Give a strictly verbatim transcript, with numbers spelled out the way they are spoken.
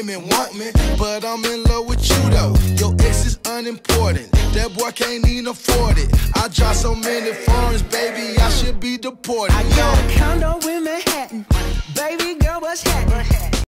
women want me, but I'm in love with you though. Your ex is unimportant, that boy can't even afford it. I drive so many foreigns, baby, I should be deported. I got a condo in Manhattan, baby girl, what's happening?